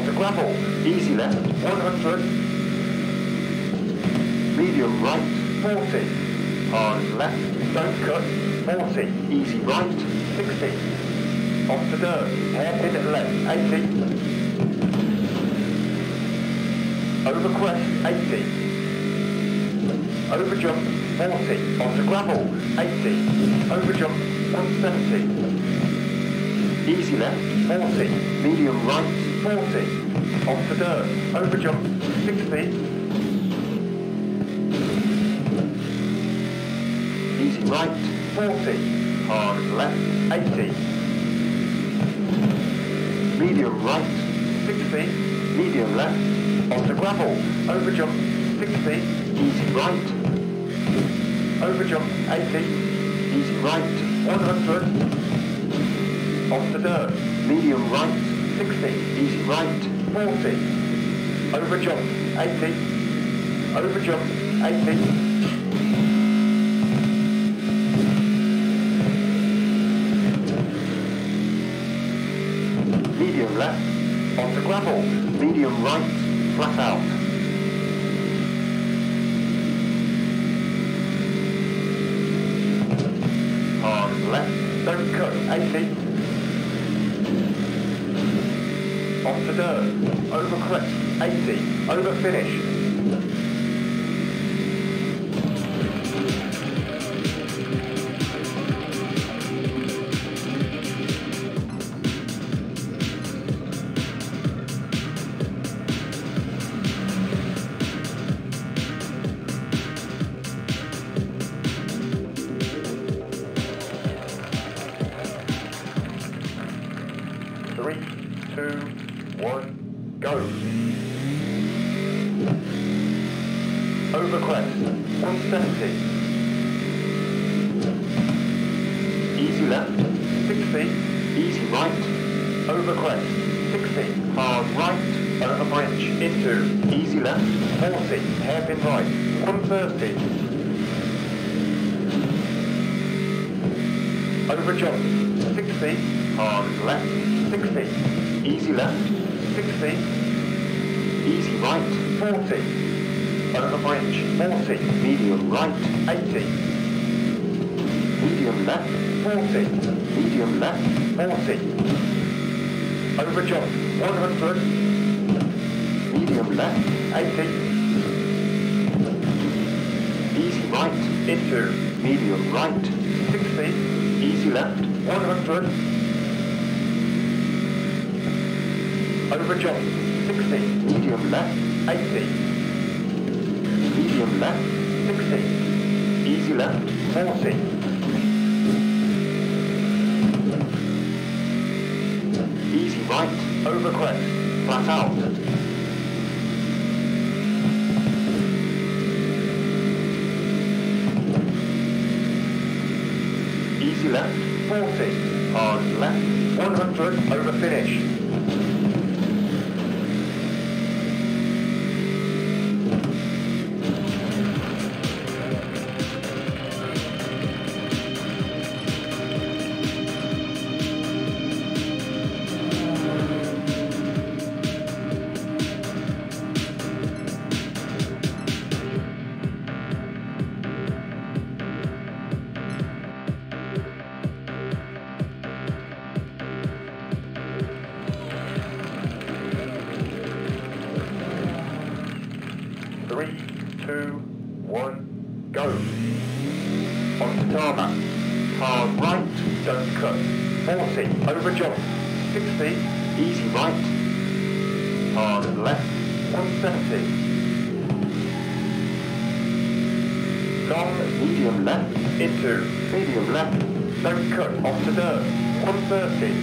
onto gravel, easy left, 100. Medium right, 40. Hard left, don't cut, 40. Easy right, 60. Onto dirt, hairpin left, 80. Over crest, 80. Over jump, 40. Onto gravel, 80. Over jump, 170. Easy left, 40. Medium right, 40. Onto dirt, over jump, 60. Easy right, 40. Hard left, 80. Medium right, 60. Medium left, onto gravel, over jump, 60. Easy right. Over jump, 80. Easy right, 100. Onto dirt. Medium right, 60. Easy right, 40. Over jump, 80. Over jump, 80. Medium left, onto gravel. Medium right, flat out. Hard left, don't cut, 80. Onto dirt, over crest, 80, over finish. Three, two, one, go. Over crest, 170. Easy left, 60. Easy right, over crest, 60. Hard right, over bridge, into. Easy left, 40. Hairpin right, 130. Over jump, 60. Hard left, 60. Easy left, 60. Easy right, 40. Over bridge, 40. Medium right, 80. Medium left, 40. Medium left, 40. Over jump, 100. Medium left, 80. Easy right, into. Medium right, 60. Easy left, 100. Over jump, 60. Medium left, 80. Medium left, 60. Easy left, 40. Easy right, over crest, flat out. Easy left, 40. Hard left, 100, over finish. Three, two, one, go. Onto tarmac. Hard right, don't cut. 40, over jump. 60, easy right. Hard left, 170. Long, medium left, into. Medium left, don't cut, onto dirt. 130.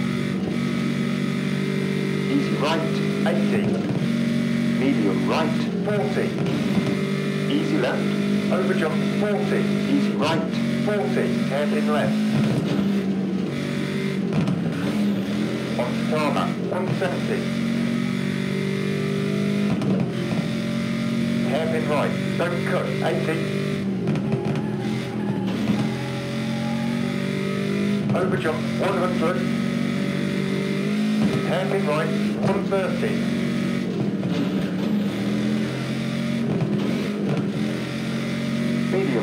Easy right, 80. Medium right, 40. Easy left, over jump, 40. Easy right, 40. Hairpin left. Onto tarmac, 170. Hairpin right, don't cut, 80. Over jump, 100. Hairpin right, 130.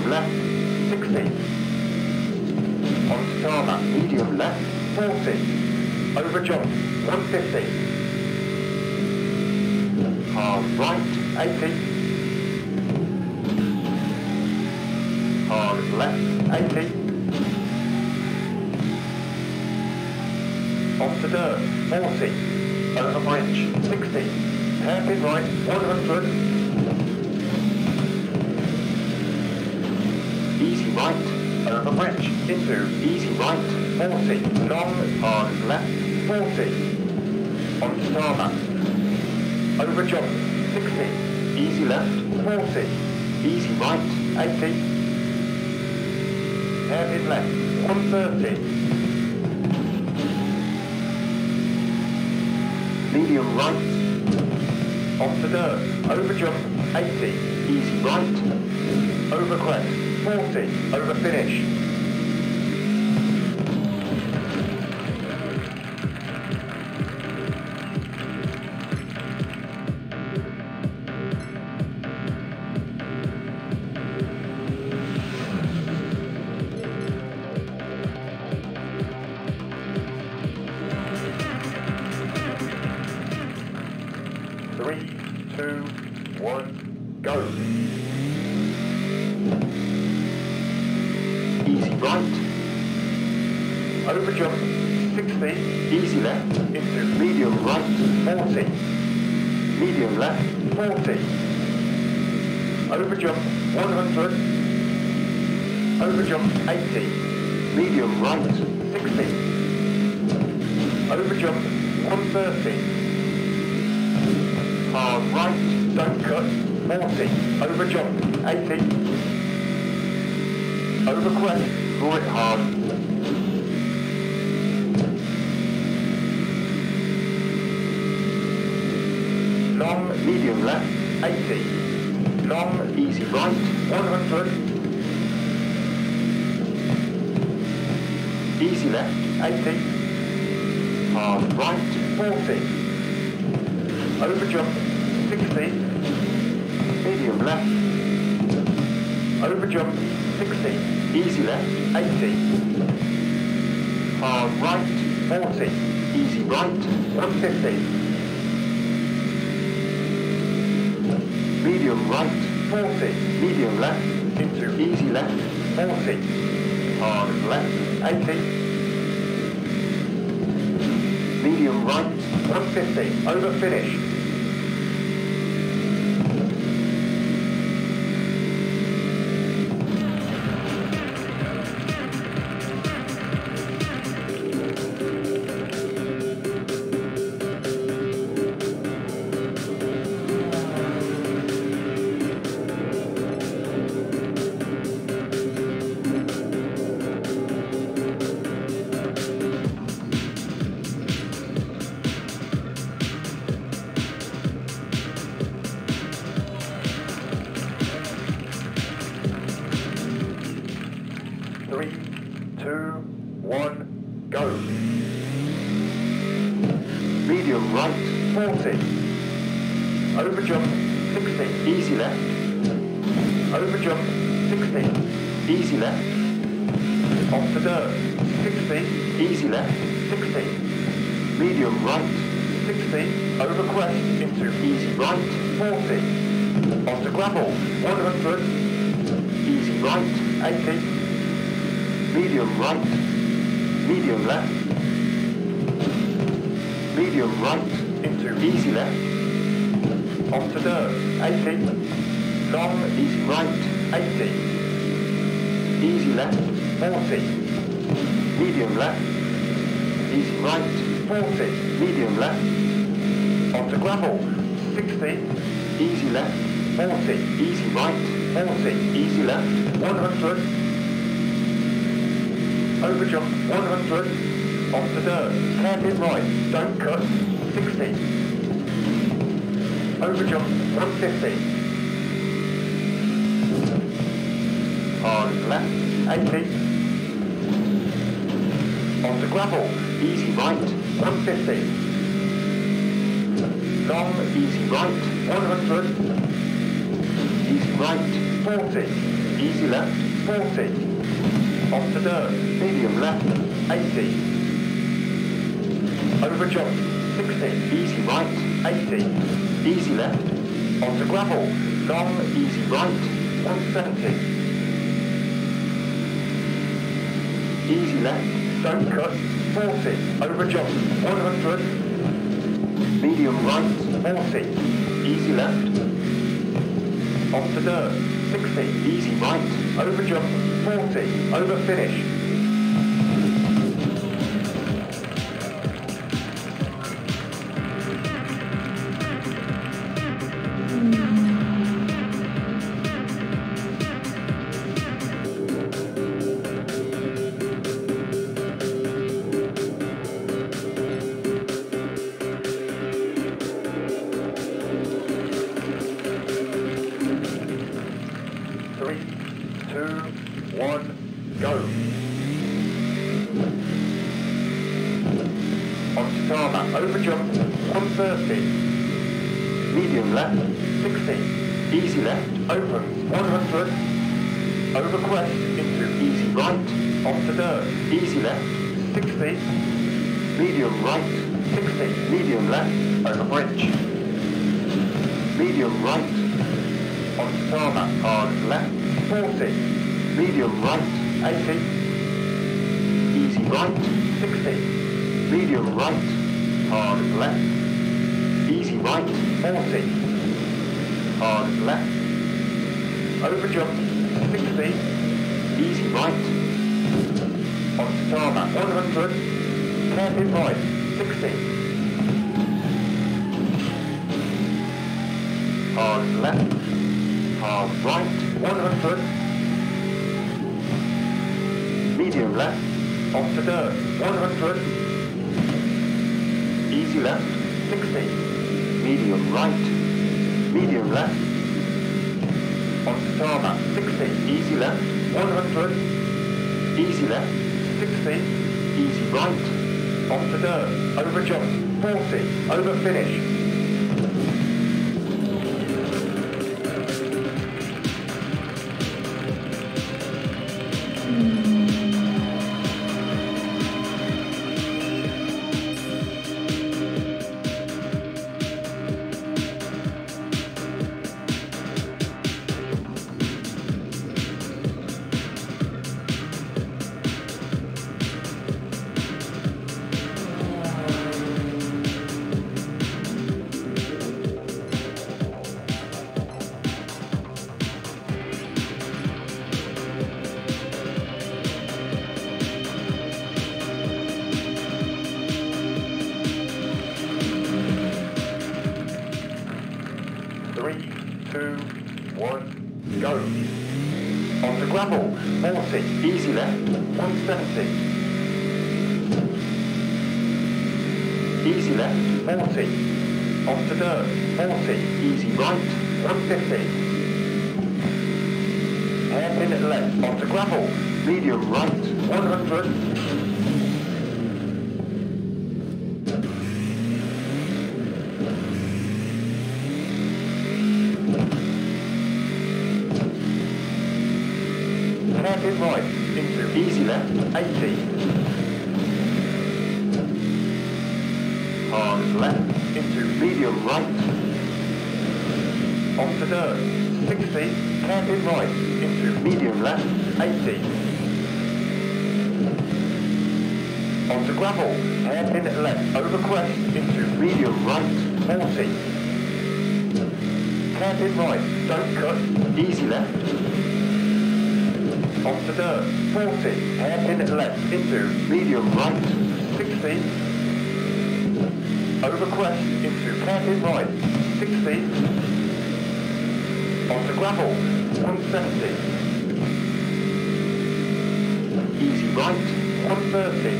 left, 60. Onto tarmac, medium left, 40. Over jump, 150. Hard right, 80. Hard left, 80. Onto dirt, 40. Over bridge, 60. Hairpin right, 100. Easy right, over bridge, into easy right, 40. Long, hard left, 40. Onto tarmac. Over jump, 60. Easy left, 40. Easy right, 80. Hairpin left, 130. Medium right. Onto dirt, over jump, 80. Easy right. Over crest, 40. Over finish. Three, two, one, go. Easy right. Over jump, 60. Easy left. Into medium right, 40. Medium left, 40. Over jump, 100. Over jump, 80. Medium right, 60. Over jump, 130. Hard right, don't cut, 40. Over jump, 80. Over crest, draw it hard. Long, medium left, 80. Long, easy right, 100. Easy left, 80. Hard right, 40. Over jump, 60. Medium left. Over jump, 60. Easy left, 80. Hard right, 40. Easy right, 150. Medium right, 40. Medium left, into easy left, 40. Hard left, 80. Medium right, 150. Over finish. Three, two, one, go. Medium right, 40. Over jump, 60. Easy left. Over jump, 60. Easy left. Off the dirt, 60. Easy left, 60. Medium right, 60. Over crest, into easy right, 40. Onto gravel, 100. Easy right, 80. Medium right, medium left, medium right, into easy left, onto dirt, 80, long, easy right, 80, easy left, 40, medium left, easy right, 40, medium left, onto gravel, 60, easy left, 40, easy right, 40, easy left, 100, over jump, 100. Off the dirt. Hairpin right. Don't cut. 60. Over jump, 150. Hard left, 80. Onto gravel. Easy right, 150. Long, easy right, 100. Easy right, 40. easy left, 40. Onto dirt, medium left, 80. Over jump, 60. Easy right, 80. Easy left, onto gravel, long, easy right, 170. Easy left, don't cut, 40. Over jump, 100. Medium right, 40. Easy left, onto dirt, 60. Easy right, over jump, 40. Over finish. Over jump, 130. Medium left, 60. Easy left, open, 100. Over crest, into easy right, onto dirt. Easy left, 60. Medium right, 60. Medium left, over bridge. Medium right, onto tarmac, hard left, 40. Medium right, 80. Easy right, 60. Medium right, hard left, easy right, 40, hard left, over jump, 60, easy right, onto tarmac, 100, hairpin right, 60, hard left, hard right, 100, medium left, onto dirt, 100, easy left, 60. Medium right, medium left. Onto tarmac, 60. Easy left, 100. Easy left, 60. Easy right. Onto dirt, over jump, 40. Over finish. Go. Onto gravel, 40, easy left, 170. Easy left, 40. Onto dirt, 40, easy right, 150. Hairpin left, onto gravel, medium right, 100. Hairpin right, into easy left, 80. Hard left, into medium right. Onto dirt, 60. Hairpin right, into medium left, 80. Onto gravel, hairpin left, over crest, into medium right, 40. Hairpin right, don't cut, easy left. Onto dirt, 40, hairpin left, into medium right, 60, over crest, into hairpin right, 60, onto gravel, 170, easy right, 130,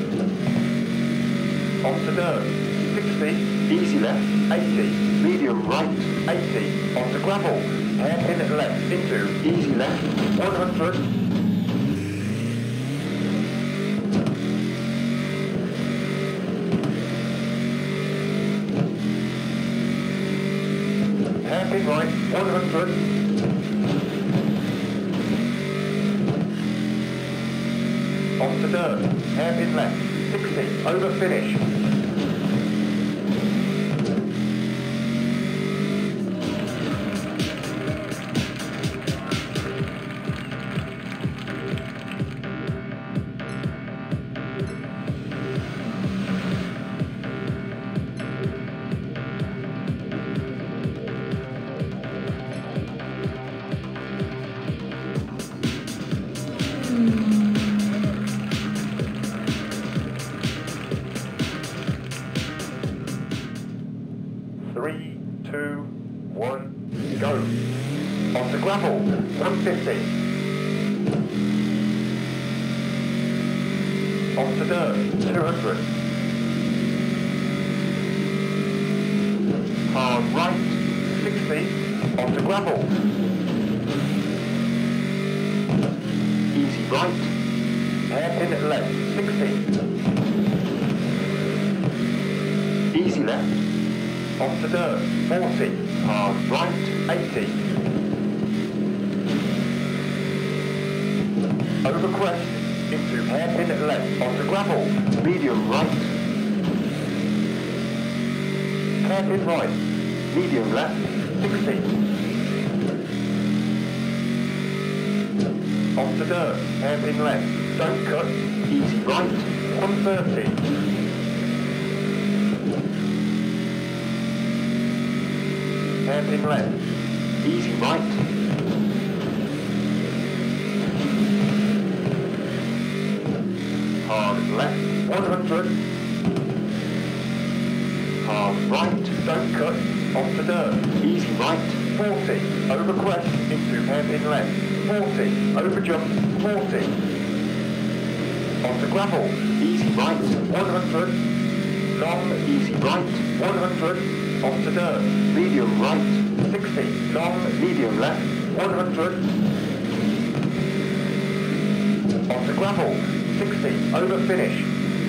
onto dirt, 60, easy left, 80, medium right, 80, onto gravel, hairpin left, into easy left, 100, hairpin right, 100, onto dirt, hairpin left, 60, over finish. Three, two, one, go. Onto gravel, 150. Onto dirt, 200. Hard right, 60. Onto gravel. Easy right. Hairpin left, 60. Easy left. Onto dirt, 40, hard right, 80. Over crest, into hairpin left, onto gravel, medium right. Hairpin right, medium left, 60. Onto dirt, hairpin left, don't cut, easy right, 130. Hairpin left, easy right. Hard left, 100. Hard right, don't cut, onto dirt, easy right, 40. Over crest, into hairpin left, 40. Over jump, 40. Onto gravel, easy right, 100. Long, easy right, 100. Onto dirt, medium right, 60, long, medium left, 100. Onto gravel, 60, over finish.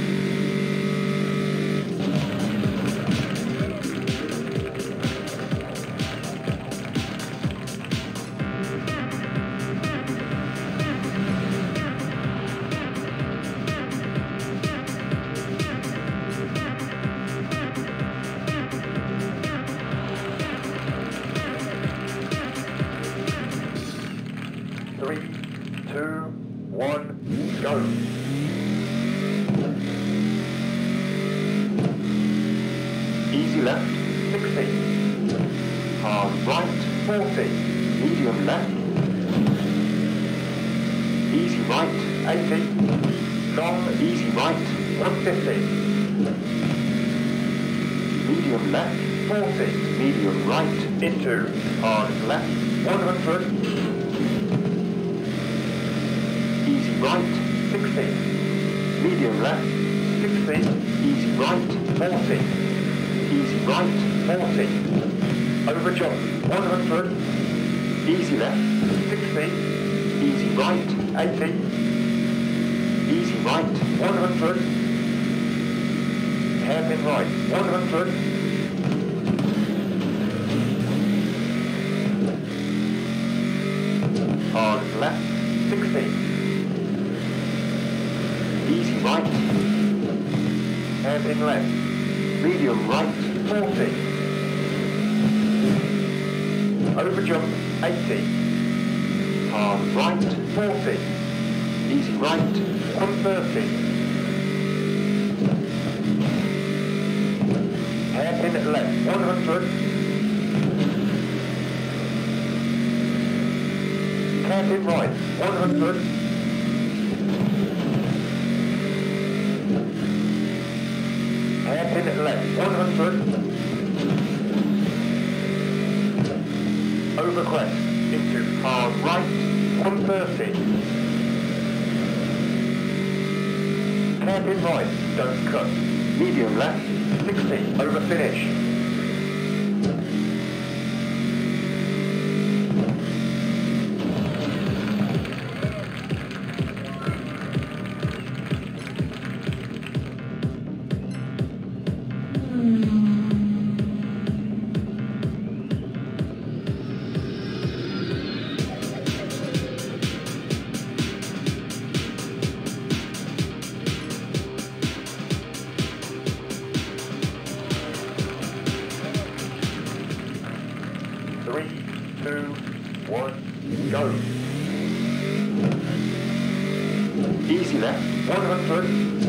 Three, two, one, go. Easy left, 60. Hard right, 40. Medium left. Easy right, 80. Long, easy right, 150. Medium left, 40. Medium right, into. Hard left, 100. Easy right, 60. Medium left, 60. Easy right, 40. Easy right, 40. Over jump, 100. Easy left, 60. Easy right, 80. Easy right, 100. Hairpin right, 100. Hard left, 60. Easy right. Hairpin left. Medium right, 40. Over jump, 80. Hard right, 40. Easy right, 130. Hairpin left, 100. Hairpin right, 100. Hairpin left, 100. Over crest, into hard right, 130. Hairpin right, don't cut. Medium left, 60, over finish. 3, 2, 1, go. Easy left, 100.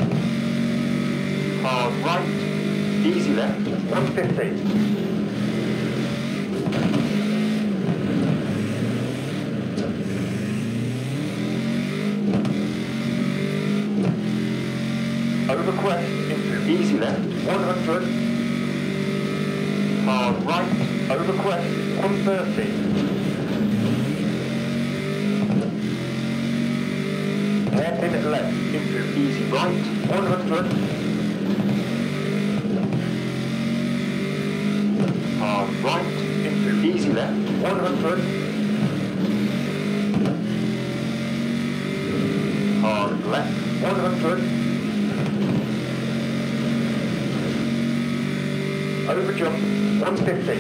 Hard right, easy left, 150. Over crest into easy left, 100. Hard right, over crest, 130. Hairpin left into easy right, 100. Hard right into easy left, 100. Hard left, 100. Over jump, 150.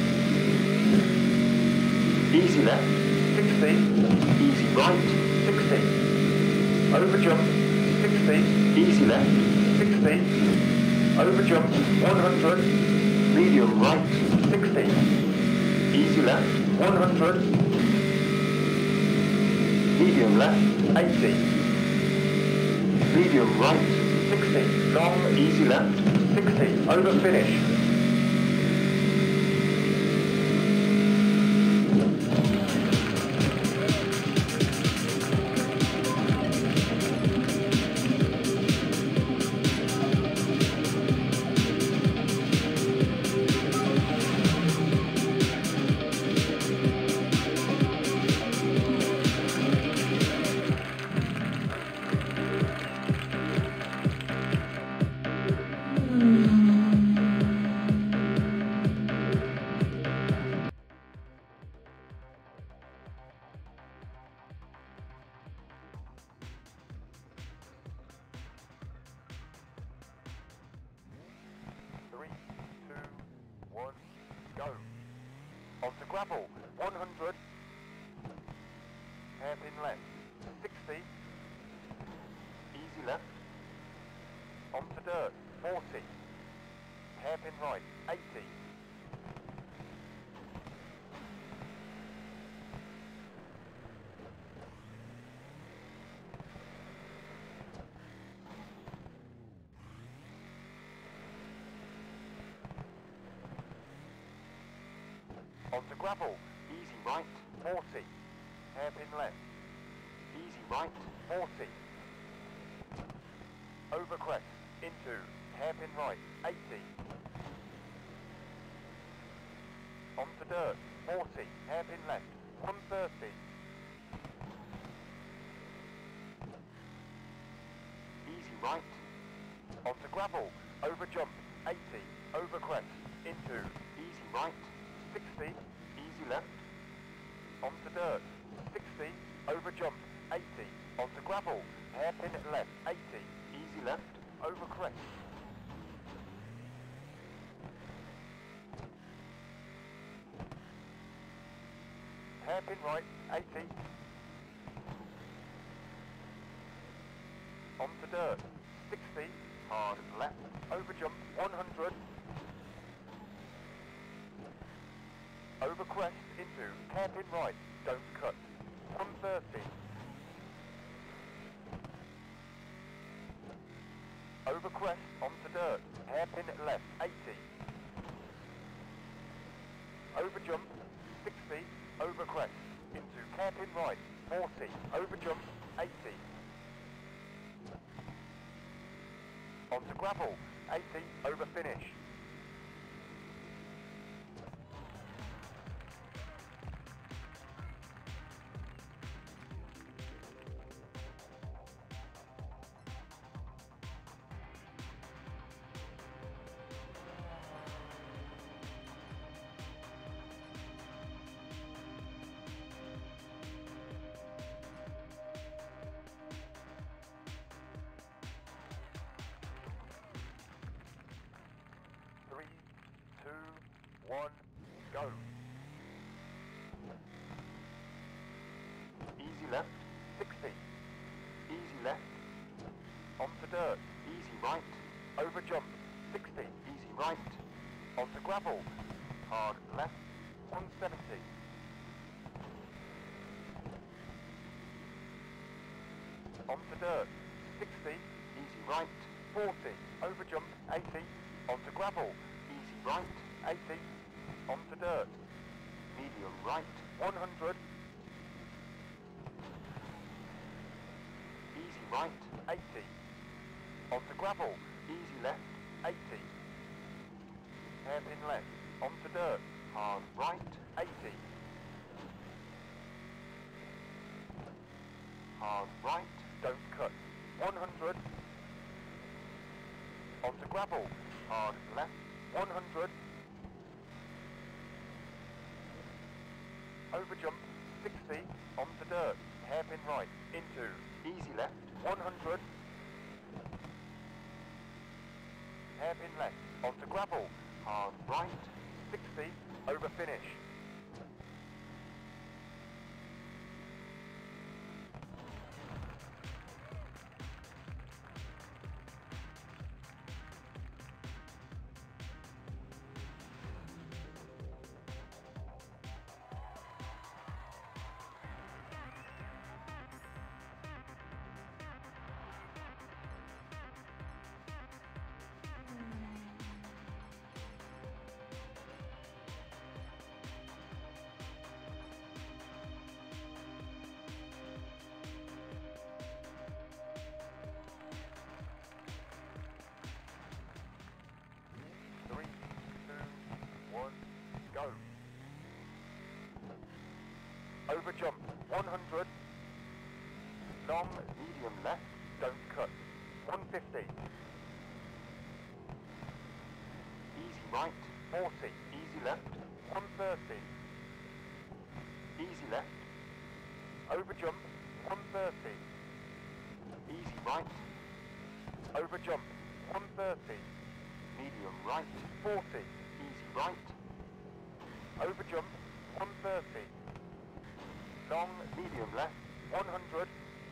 Easy left, 60. Easy right, 60. Over jump, 60. Easy left, 60. Over jump, 100. Medium right, 60. Easy left, 100. Medium left, 80. Medium right, 60. Long, easy left, 60. Over finish. 3, 2, 1, go. Onto gravel, 100. Hairpin left, 60. Easy left. Onto dirt, 40. Hairpin right, 80. Onto gravel, easy right, 40. Hairpin left, easy right, 40. Over crest, into hairpin right, 80. Onto dirt, 40. Hairpin left, 130. Easy right. Onto gravel, over jump, 80. Over crest, into easy right. 60, easy left, onto dirt, 60, over jump, 80, onto gravel, hairpin left, 80, easy left, over crest. Hairpin right, 80, onto dirt, 60, hard left, over jump, 100, over crest into hairpin right, don't cut, 130. Over crest onto dirt, hairpin left, 80. Over jump, 60, over crest, into hairpin right, 40, over jump, 80. Onto gravel, 80, over finish. One, go. Easy left, 60. Easy left. Onto dirt, easy right. Over jump, 60. Easy right. Onto gravel, hard left, 170. Onto dirt, 60, easy right, 40, over jump, 80, onto gravel, easy right, 80, onto dirt, medium right, 100, easy right, 80, onto gravel, easy left, 80, hairpin left, onto dirt, hard right, 80, hard right, don't cut, 100, onto gravel, hard left, 100, over jump, 60, onto dirt, hairpin right, into, easy left, 100, hairpin left, onto gravel, hard right, 60, over finish. Go. Over jump, 100. Long, medium left, don't cut. 150. Easy right, 40. Easy left, 130. Easy left. Over jump, 130. Easy right. Over jump, 130. Medium right, 40. Easy right. Over jump, 130. Long, medium left, 100.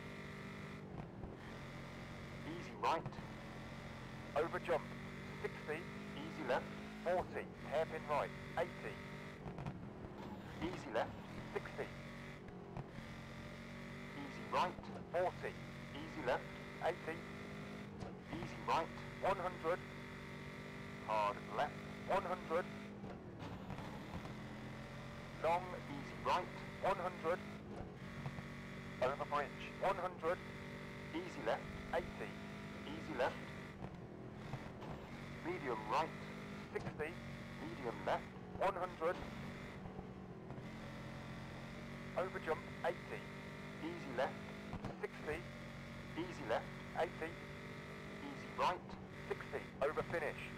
Easy right. Over jump, 60. Easy left, 40. Hairpin right, 80. Easy left, 60. Easy right, 40. Easy left, 80. Easy right, 100. Hard left, 100. Long, easy right, 100. Over bridge, 100. Easy left, 80. Easy left. Medium right, 60. Medium left, 100. Over jump, 80. Easy left, 60. Easy left, 80. Easy right, 60. Over finish.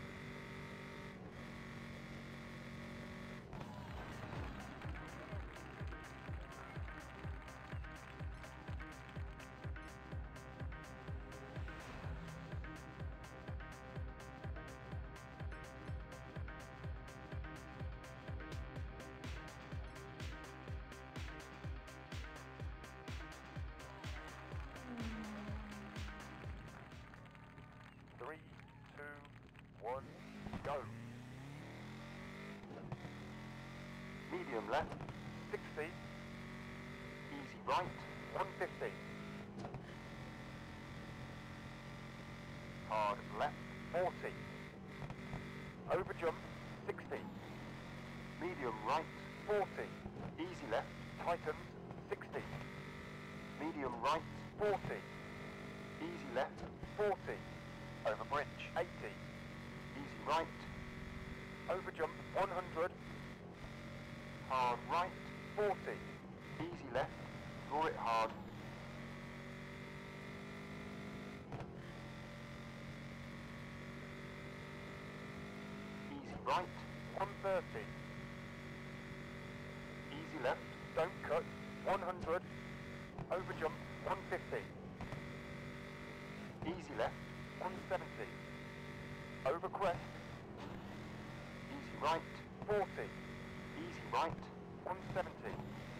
Three, two, one, go. Medium left, 60. Easy right, 150. Hard left, 40. Over jump, 60. Medium right, 40. Easy left, tightens, 60. Medium right, 40. Easy left, 40. Over bridge, 80. Easy right. Over jump, 100. Hard right, 40. Easy left. Draw it hard. Easy right, 130. Easy left. Don't cut, 100. Over jump, 150. Easy left. 170. Over crest. Easy right, 40. Easy right, 170.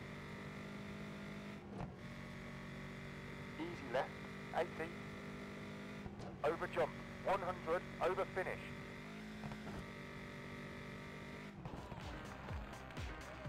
Easy left, 80. Over jump, 100. Over finish.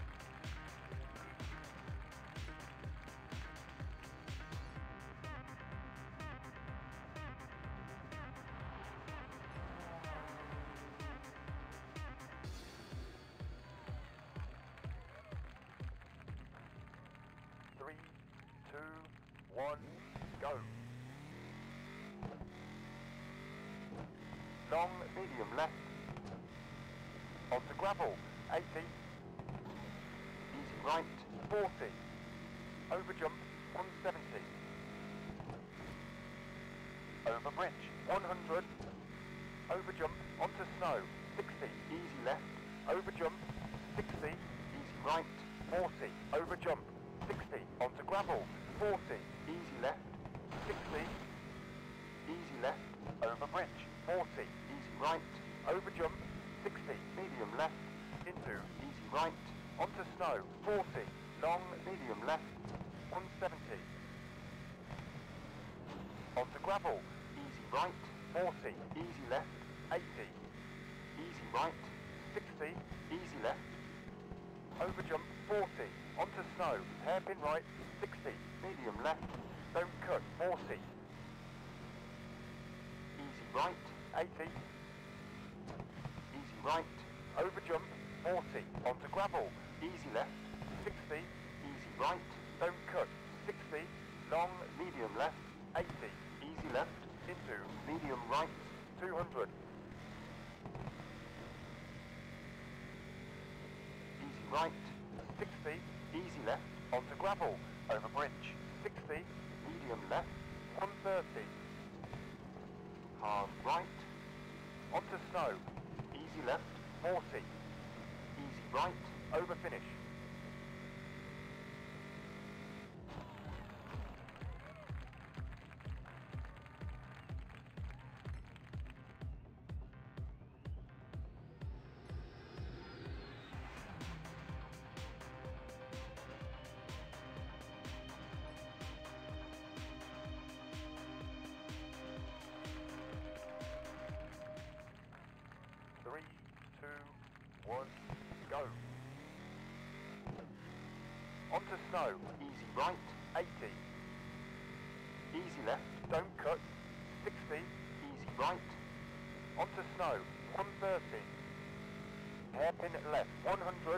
2, 1, go. Long, medium left. Onto gravel, 80. Easy right, 40. Over jump, 170. Over bridge, 100. Over jump, onto snow, 60. Easy left. Over jump, 60. Easy right, 40. Over jump, 60. Onto gravel, 40. Easy left, 60. Easy left. Over bridge, 40. Easy right. Over jump, 60. Medium left. Into easy right. Onto snow, 40. Long, medium left, 170. Onto gravel, easy right, 40. Easy left, 80. Easy right, 60. Easy left. Over jump, 40. Onto snow, hairpin right, 60. Medium left. Don't cut, 40. Easy right, 80. Easy right. Over jump, 40. Onto gravel, easy left, 60. Easy right. Don't cut, 60. Long, medium left, 80. Easy left. Into medium right, 200. Easy right, 60. Easy left. Onto gravel, over bridge, 60. Medium left, 130. Hard right. Onto snow, easy left, 40. Easy right, over finish. Three, two, one, go. Onto snow, easy right, 80. Easy left, don't cut, 60. Easy right. Onto snow, 130. Hairpin left, 100.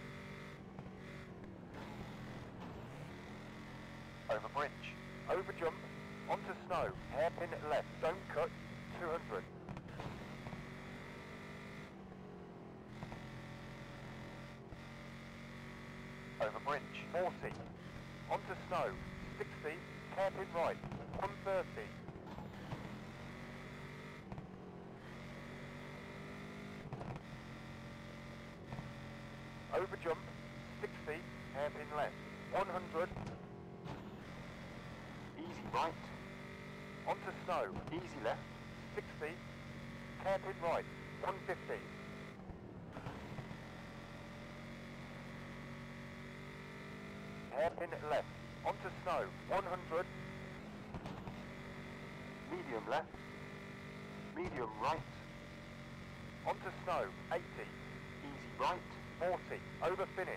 Over bridge, over jump, onto snow, hairpin left, don't cut, 200. Over bridge, 40. Onto snow, 60. Hairpin right, 130. Over jump, 60. Hairpin left, 100. Easy right. Onto snow, easy left, 60. Hairpin right, 150. Hairpin left, onto snow, 100. Medium left, medium right. Onto snow, 80. Easy right, 40. Over finish.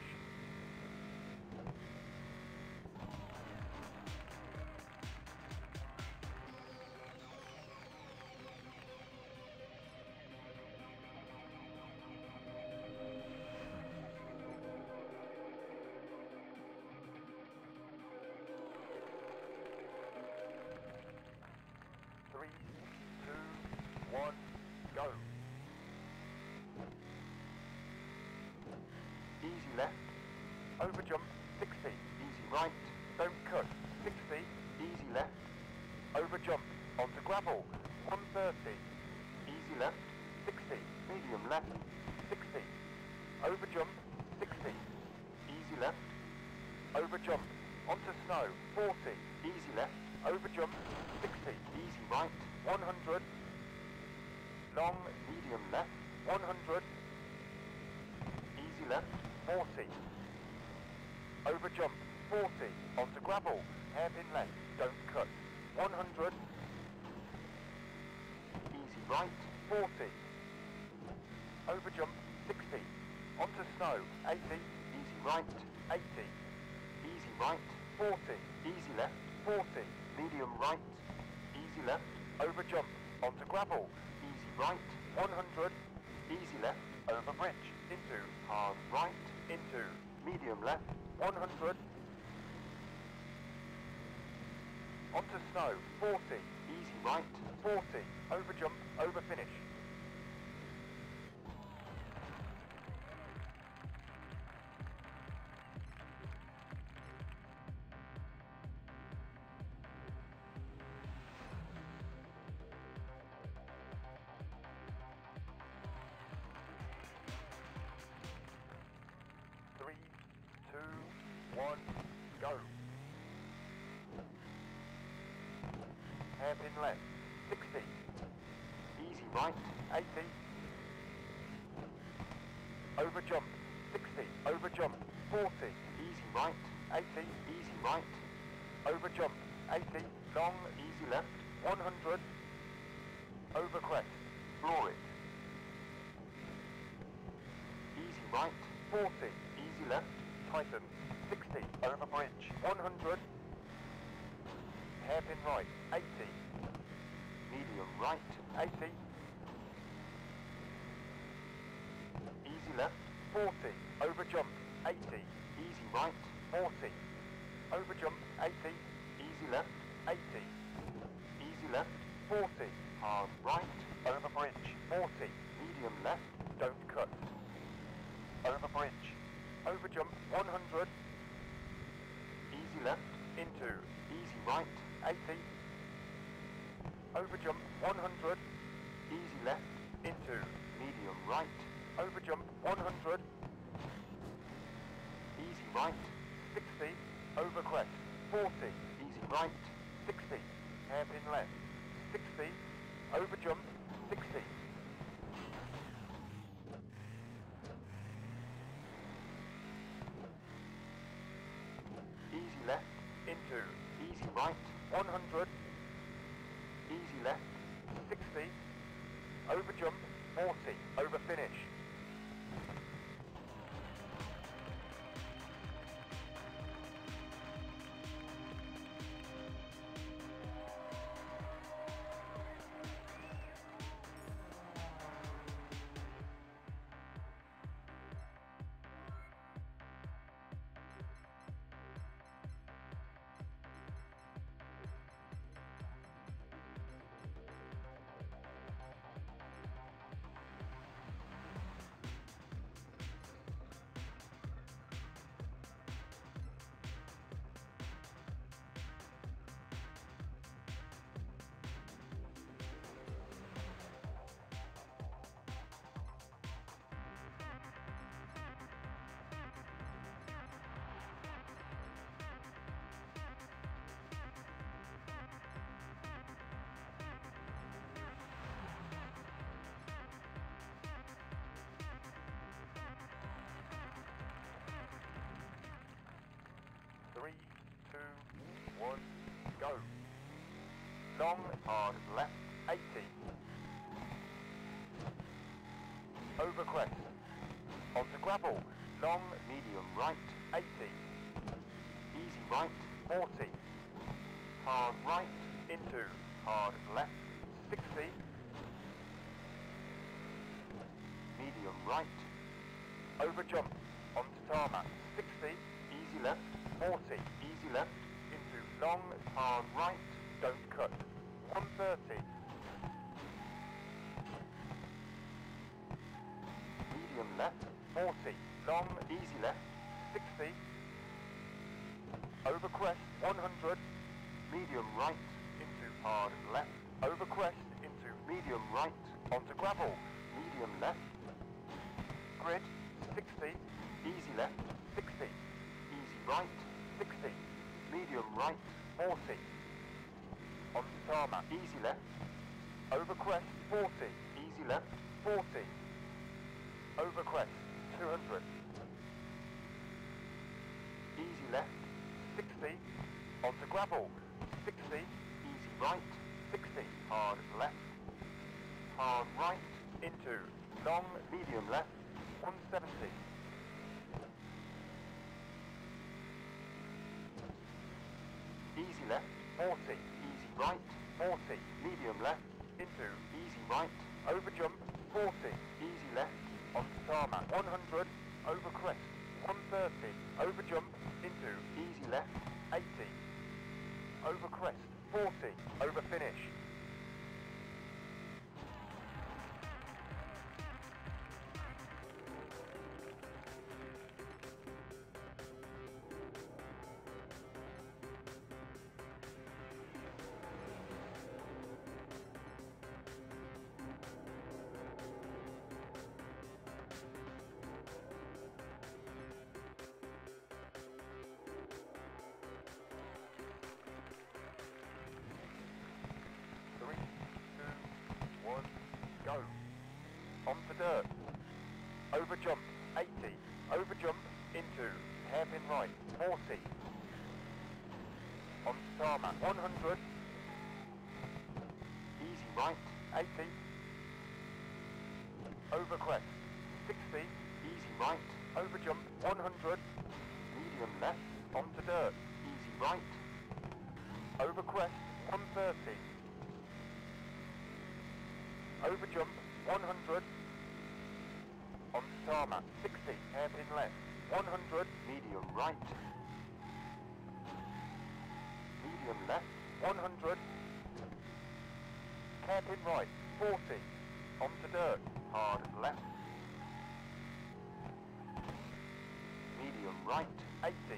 Three, two, one, go. Easy left. Over jump, 60. Easy right. Don't cut, 60. Easy left. Over jump, onto gravel, 130. Easy left, 60. Medium left, 60. Over jump, 60. Easy left. Over jump, onto snow, 40. Easy left. Over jump, 60. Easy right, 100. Long, medium left, 100. Easy left, 40. Over jump, 40. Onto gravel, hairpin left, don't cut, 100. Easy right, 40. Over jump, 60. Onto snow, 80. Easy right, 80. Easy right, 40. Easy left, 40. Medium right, easy left, over jump, onto gravel, easy right, 100, easy left, over bridge, into, hard right, into, medium left, 100, onto snow, 40, easy right, 40, over jump, over finish. Three, two, one, go. Hairpin left, 60. Easy right, 80. Over jump, 60. Over jump, 40. Easy right, 80. Easy right. Over jump, 80. Long, easy left, 100. Over crest, floor it. Easy right, 40. Easy left, tighten, 60. Over bridge, 100. Hairpin right, 80. Medium right, 80. Easy left, 40. Over jump, 80. Easy right, 40. Over jump, 80. Easy left, 80. Easy left, 40. Hard right, over bridge, 40. Medium left, don't cut. Over bridge, over jump, 100. Easy left, into, easy right, 80. Over jump, 100. Easy left, into, medium right. Over jump, 100. Easy right, 60. Over crest, 40. Easy right, 60. Hairpin left, 60. Over jump, 60. Easy left, into, easy right, 100. Easy left, 60. Over jump, 40. Over finish. Three, two, one, go. Long, hard left, 80. Over crest. Onto gravel. Long, medium right, 80. Easy right, 40. Hard right, into. Hard left, 60. Medium right. Over jump. Onto tarmac, 60. Easy left, 40. Easy left, into long, hard right, don't cut. 130. Medium left, 40. Long, easy left, 60. Over crest, 100. Medium right, into hard left. Over crest, into medium right. Onto gravel, medium left. Grid, 60. Easy left, 60. Easy right, 60. Medium right, 40. Onto tarmac, easy left. Over crest, 40. Easy left, 40. Over crest, 200. Easy left, 60. Onto gravel, 60. Easy right, 60. Hard left. Hard right, into long, medium left, 170. Easy left, 40. Easy right, 40. Medium left, into easy right. Over jump, 40. Easy left, onto tarmac, 100. Over crest, 130. Over jump, into easy left, 80. Over crest, into hairpin right, 40. On tarmac, 100. Easy right, 80. Over crest, 60. Easy right, over jump, 100. Medium left, onto dirt, easy right. Over crest, 130. Over jump, 100. On tarmac, 60, hairpin left, 100. Medium right. Medium left, 100. Hairpin right, 40. Onto dirt, hard left. Medium right, 80.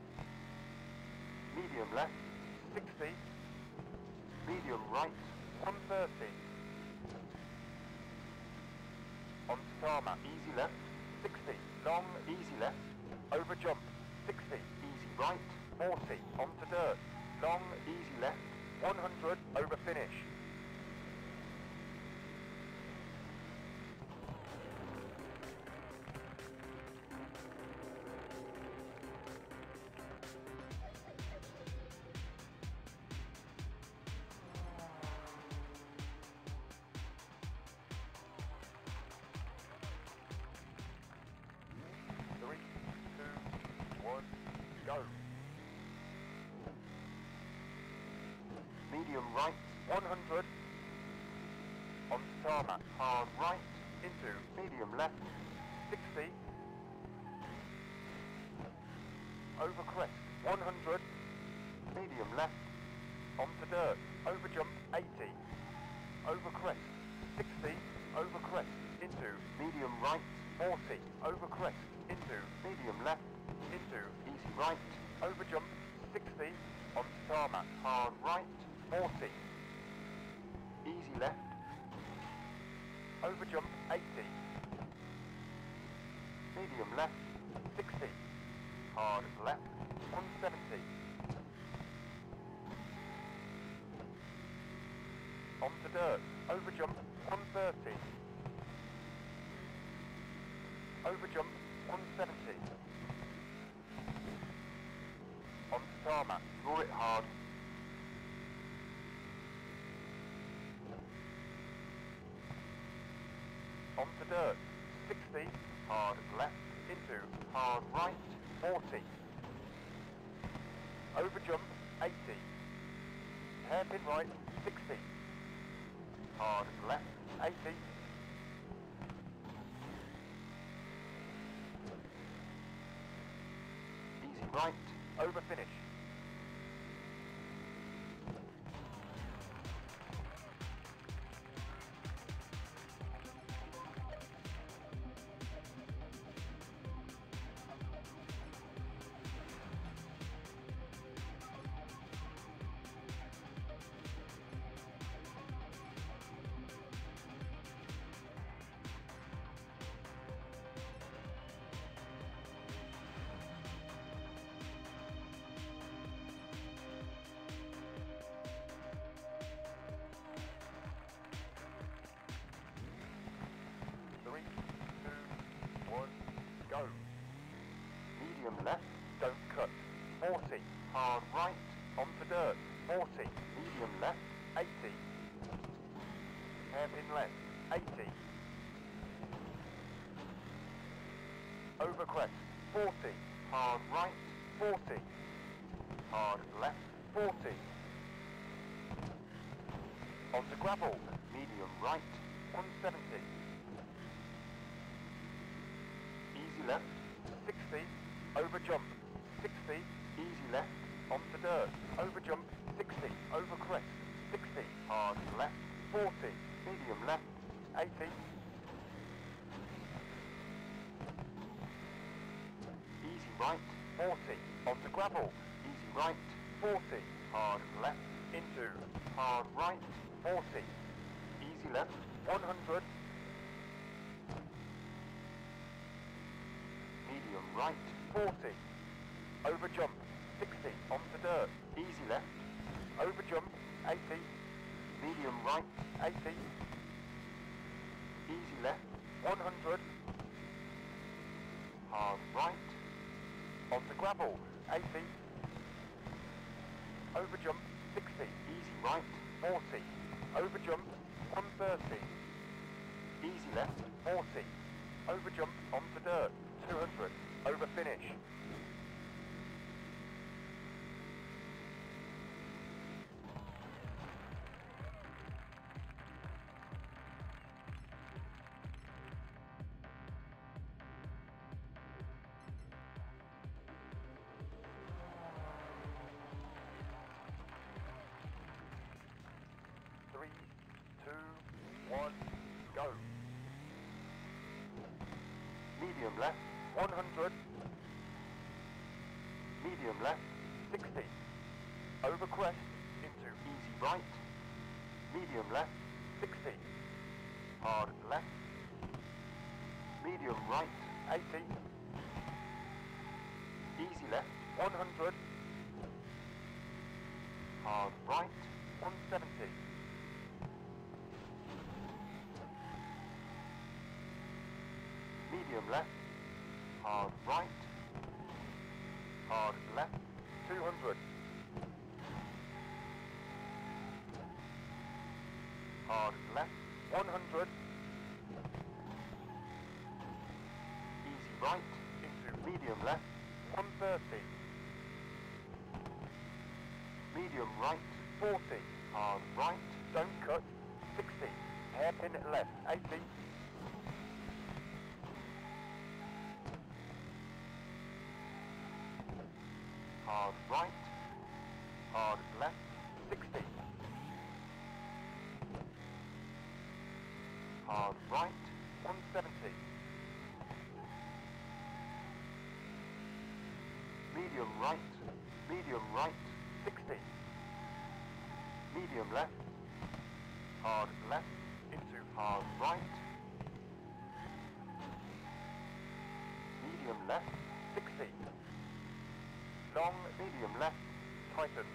Medium left, 60. Medium right, 130. On tarmac, easy left, 60. Long, easy left. Over jump, 60. Easy right, 40. Onto dirt. Long, easy left, 100. Over finish. Go. Medium right, 100. On tarmac, hard right, into medium left, 60. Over crest, 100. Medium left, onto dirt, over jump, 80. Over crest, 60. Over crest, into medium right, 40. Over crest, into medium left, into easy right, over jump, 60, on tarmac, hard right, 40, easy left, over jump, 80, medium left, 60, hard left, 170, onto dirt, over jump, 130, over jump, 170, on tarmac, draw it hard. Onto dirt, 60, hard left, into hard right, 40. Over jump, 80. Hairpin right, 60. Hard left, 80. Easy right, over finish. Go. Medium left, don't cut, 40, hard right, onto dirt, 40, medium left, 80, hairpin left, 80, over crest, 40, hard right, 40, hard left, 40, onto gravel, medium right, 170, easy left, 60, over jump, 60, easy left, onto dirt, over jump, 60, over crest, 60, hard left, 40, medium left, 80, easy right, 40, onto gravel, easy right, 40, hard left, into, hard right, 40, easy left, 100, medium right, 40, over jump, 60, onto dirt, easy left, over jump, 80, medium right, 80, easy left, 100, hard right, onto gravel, 80. Over jump, 60. Easy right, 40. Over jump, 130. Easy left, 40. Over jump, onto dirt, 200. Over finish. Three, two, one, go. Medium left, 100. Medium left, 60. Over crest, into easy right. Medium left, 60. Hard left. Medium right, 80. Easy left, 100. Hard right, 170. Medium left, hard right, hard left, 200. Hard left, 100. Easy right, into medium left, 130. Medium right, 40. Hard right, don't cut, 60. Hairpin left, 80. Hard right, hard left, 60. Hard right, 170. Medium right, 60. Medium left, hard left, into hard right. Medium left, 60. Long, medium left, tighten.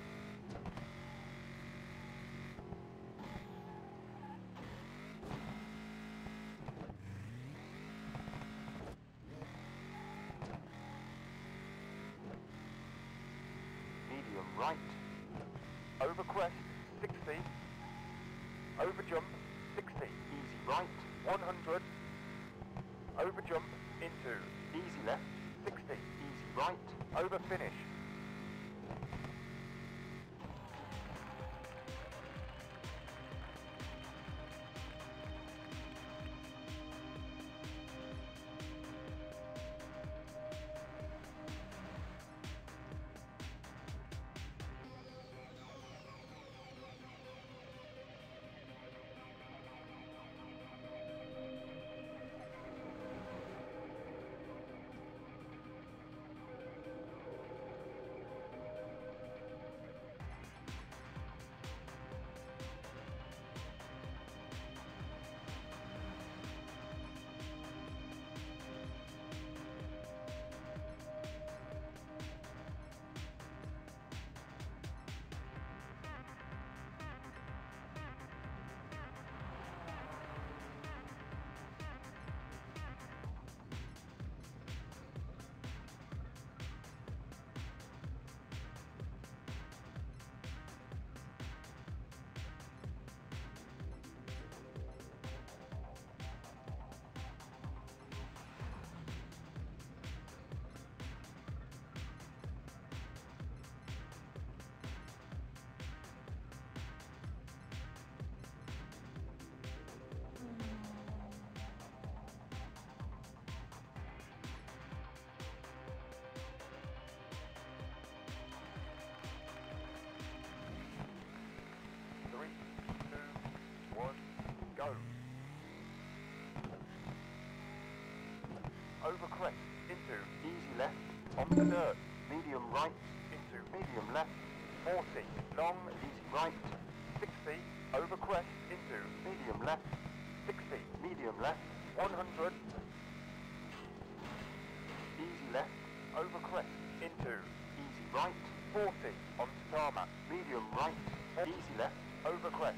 Medium right. Over crest, 60. Over jump, 60. Easy right, 100. Over jump, into easy left, 60. Easy right, over finish. Go. Over crest, into easy left, onto dirt, medium right, into medium left, 40, long, easy right, 60, over crest, into medium left, 60, medium left, 100, easy left, over crest, into easy right, 40, onto tarmac, medium right, easy left, over crest.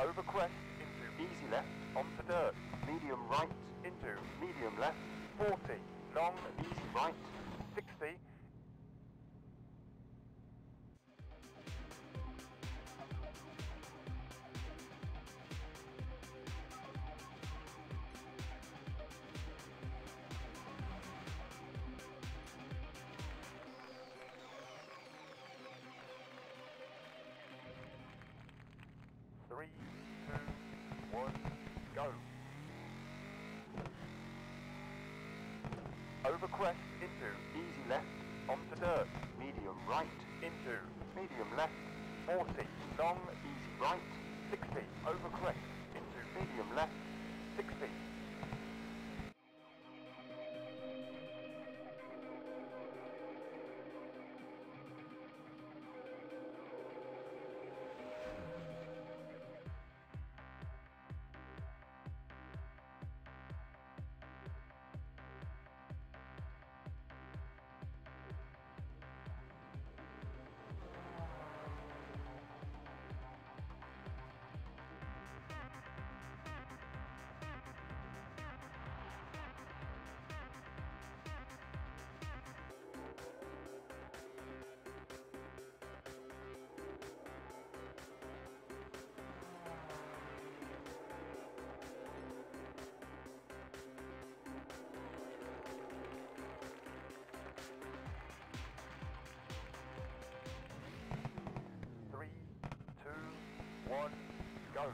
over crest into easy left onto dirt, medium right into medium left, 40, long easy right, 60, Three, two, one, go. Over crest into easy left onto dirt, medium right into medium left, 40, long easy right, 60, over crest into medium left, 60. Three, two, one, go.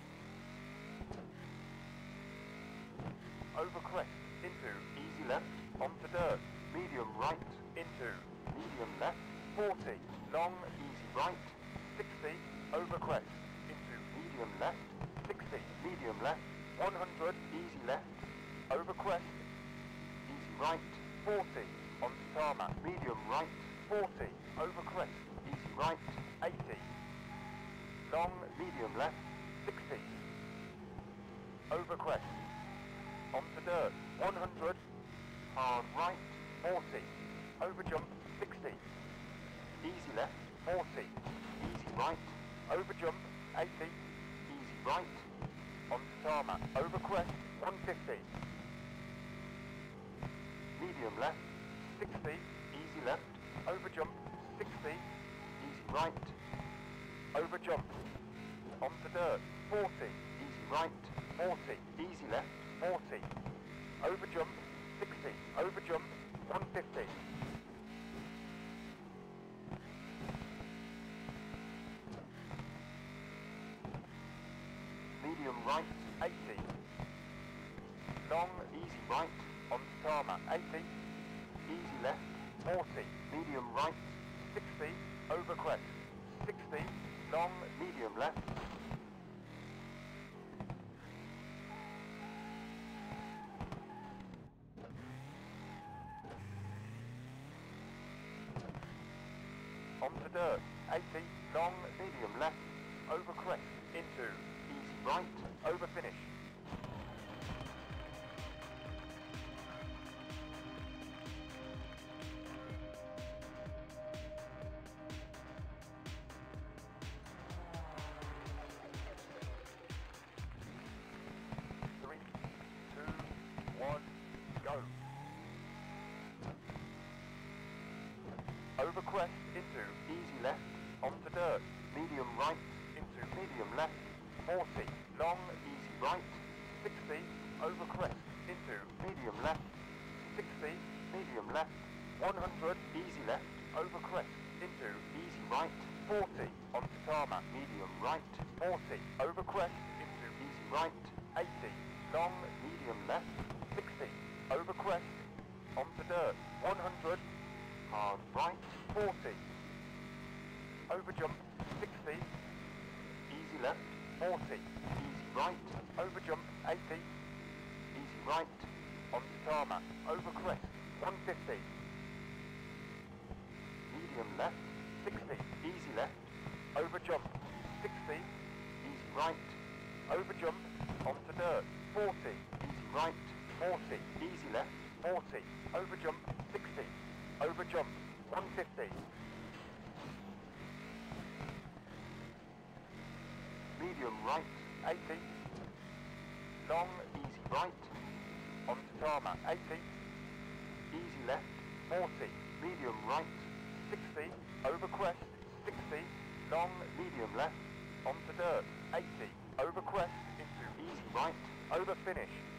Over crest into easy left onto dirt, medium right into medium left, 40, long easy right, 60, over crest into medium left, 60, medium left, 100, easy left, over crest, easy right, 40, onto tarmac, medium right, 40, over crest, easy right, 80, long medium left, 60, over crest, onto dirt, 100, hard right, 40, over jump, 60, easy left, 40, easy right, over jump, 80, easy right, onto tarmac, over crest, 150, medium left, 60, easy left, over jump, 60, easy right, over jump, onto dirt, 40, easy right, 40, easy left, 40, over jump, 60, over jump, 150. Medium right, 80, long easy right, onto tarmac, 80, easy left, 40, medium right, 60, over crest, 60, long medium left, onto dirt, 80, long medium left, over crest, into easy right, over finish. Three, two, one, go. Over crest into easy left, onto dirt, medium right, into medium left, 40, long easy right, 60, over crest, into medium left, 60, medium left, 100, easy left, over crest, into easy right, 40, onto tarmac, medium right, 40, over crest, into easy right, 80, long medium left, 60, over crest, onto dirt, 100, hard right, 40, over jump, 60, easy left, 40, easy right, over jump, 80, easy right, onto tarmac, over crest, 150, medium left, 60, easy left, over jump, 60, easy right, over jump, onto dirt, 40, easy right, 40, easy left, 40, over jump, 60, over jump, 150. medium right, 80. Long, easy right, onto tarmac, 80. Easy left, 40. Medium right, 60. Over crest, 60. Long, medium left, onto dirt, 80. Over crest into easy right, over finish,